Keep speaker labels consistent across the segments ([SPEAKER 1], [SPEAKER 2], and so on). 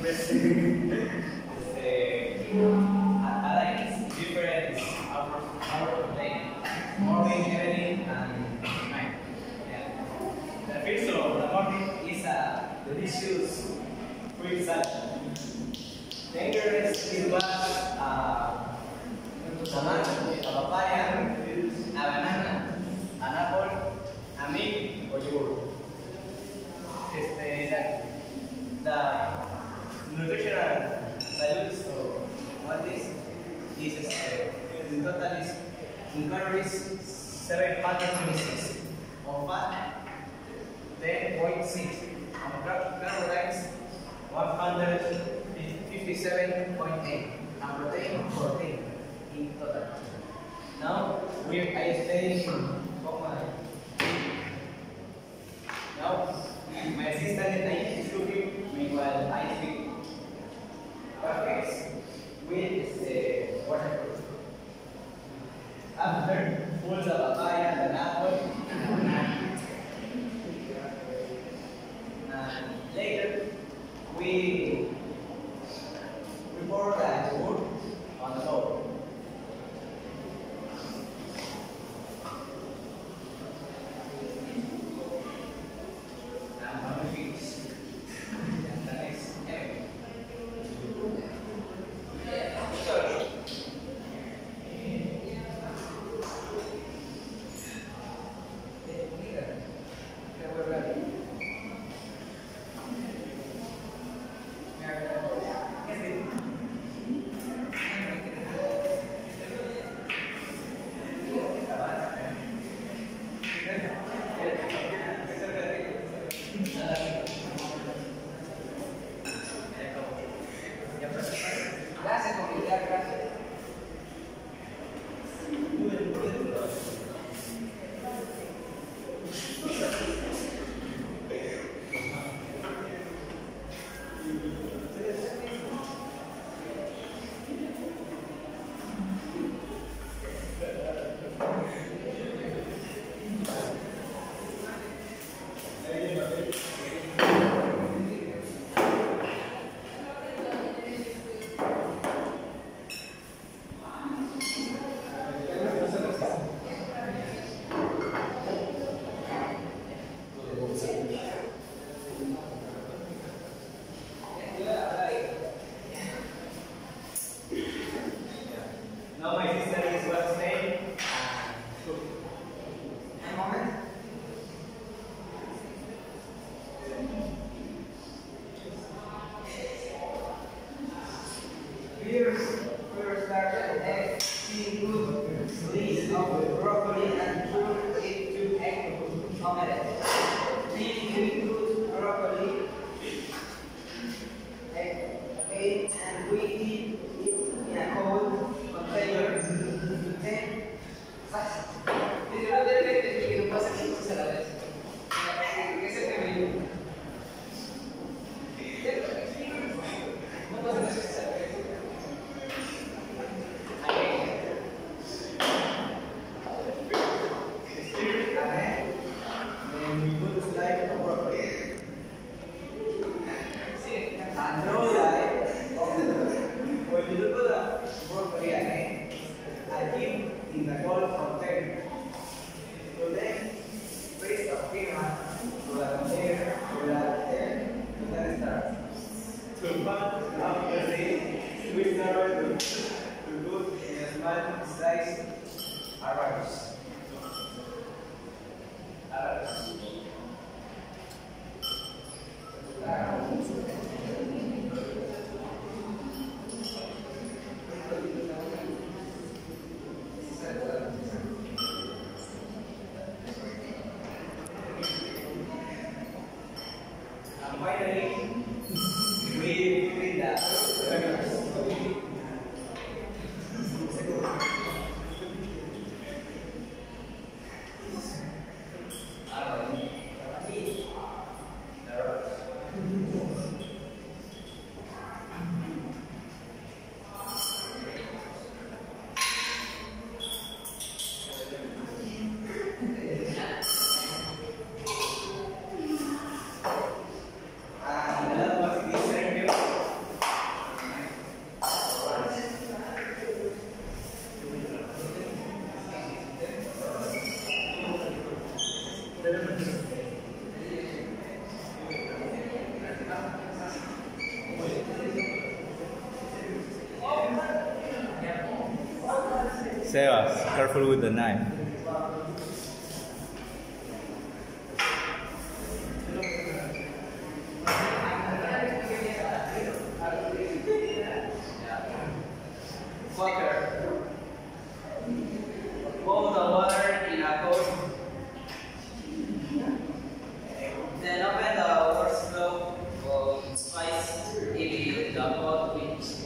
[SPEAKER 1] aligns different hours of day, morning, evening, and night. Yeah. The first of the morning is a delicious fruit salad. Dangerous is what tomato, a papaya, a banana, an apple, a milk, or yogurt. The nutritional values of what is in total is in calories 726, of fat 10.6, and carbohydrates 157.8, and protein 14 in total. Now I stay now my assistant is looking meanwhile I speak. Perfect. With the waterproof. After, pull the papaya and the apple and the banana. And later, we pour the yogurt on the bowl. Gracias, comunidad, gracias. Now my sister is what's name? One moment. First started egg, seafood, leaves of broccoli and fruit, to egg omelette. Seafood, broccoli, egg, and we eat it in a cold container. Then, que no pasa cosas a la vez. ¿Qué es el que me no pasa cosas a la vez. Then we put a slide of broccoli. And no slide of the when you look at the broccoli again, I keep in the cold container. So then, paste the peanut to the container, to then start. To put up the seed, we start to put in a small slice arrows. And finally, we clean the
[SPEAKER 2] Sebas, careful with the knife.
[SPEAKER 1] Fucker. Boil the water in a pot. Then open the water stove for spice in the pot with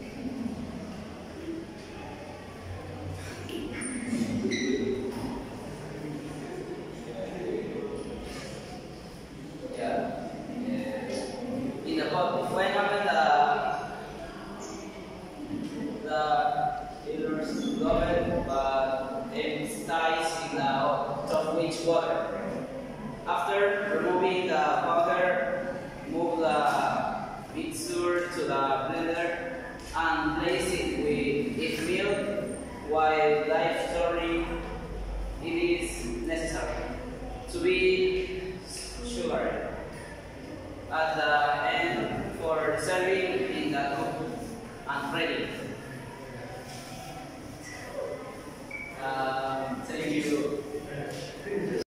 [SPEAKER 1] in the pot. When open the inner oven, but it stays in the top which water. After removing the powder, move the mixture to the blender and place it with its milk while light stirring. It is necessary to be sugar at the end for serving in the cup and ready.